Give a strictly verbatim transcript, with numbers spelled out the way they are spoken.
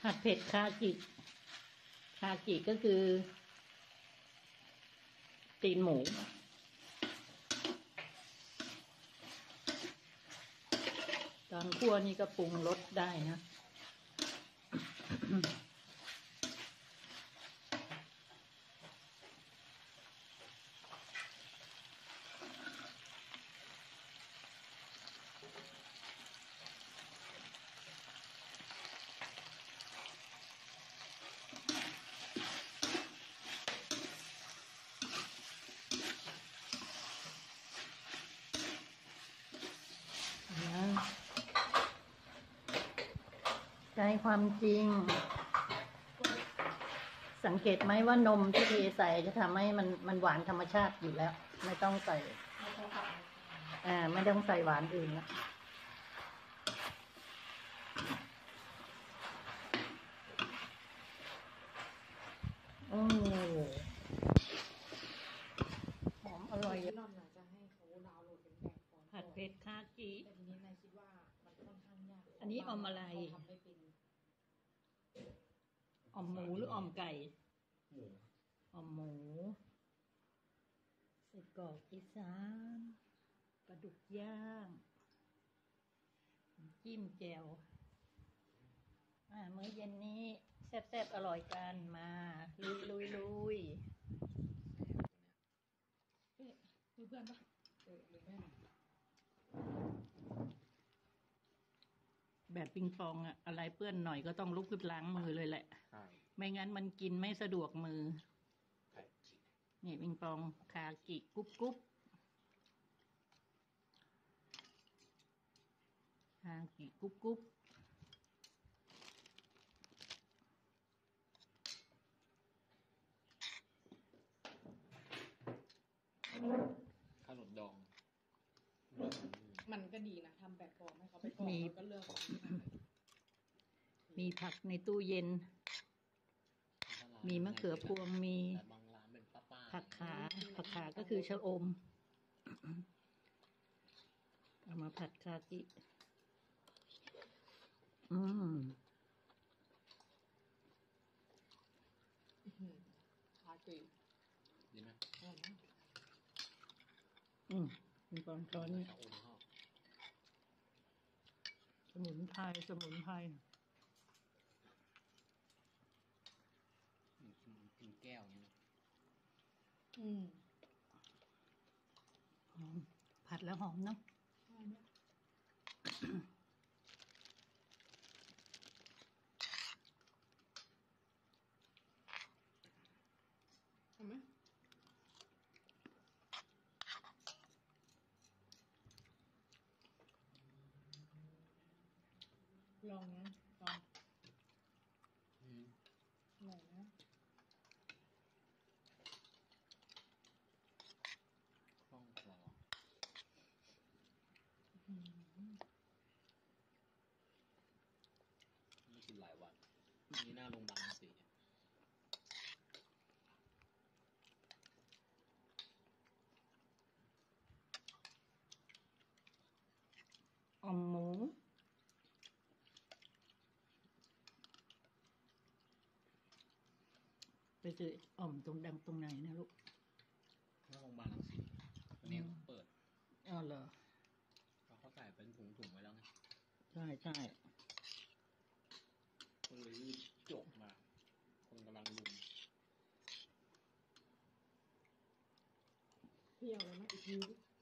ผัดเผ็ดคากิคากิก็คือตีนหมูตอนคั่วนี่ก็ปรุงรสได้นะใจความจริงสังเกตไหมว่านมที่เทใส่จะทำให้มันมันหวานธรรมชาติอยู่แล้วไม่ต้องใส่อ่าไม่ต้องใส่หวานอื่นละโอ้หอมอร่อยรอบหลังจะให้เขาดาวน์โหลดเป็นแบบก่อนผัดเผ็ดคากิแต่ทีนี้นายคิดว่ามันค่อนข้างยากอันนี้ออมอะไรทำไม่เป็นออมหมูหรือออมไก่หมูออมหมูใส่กรอกอีสานปลาดุกย่างจิ้มแจ่วอ่ามื้อเย็นนี้แซ่บๆอร่อยกันมาลุยลุยลุยเอ๊ะเพื่อนปะเออหรือแม่แบบปิงปองอะอะไรเปื้อนหน่อยก็ต้องลุกขึ้นล้างมือเลยแหละไม่งั้นมันกินไม่สะดวกมือนี่ปิงปองคากิกุ๊บกุ๊บคากิกุ๊บกุ๊บขนมดองมันก็ดีนะทำแบบก่อนให้เขาไปก่อนแล้วก็เลือกมีผักในตู้เย็นมีมะเขือพวงมีผักขาผักขาก็คือชะอมเอามาผัดคากิอืมคากิดีไหมอืมเป็นปองช้อนนี่สมุนไพรสมุนไพรกินแก้วนี่อืมหอมผัดแล้วหอมเนาะทำไหมลองนะลองอืมอร่อยนะคล่องคลอไม่กินหลายวันนี่หน้าโรงพยาบาลสีออมหมูไปซื้ออ่อมตรงดังตรงไหนนะลูกหน้าโรงพยาบาลรังสีวันนี้เปิดอ๋อเหรอเขาใส่เป็นถุงๆไว้แล้วไงใช่ใช่คนเลยจบมาคนกำลังลุมเที่ยวเลยนะอีกที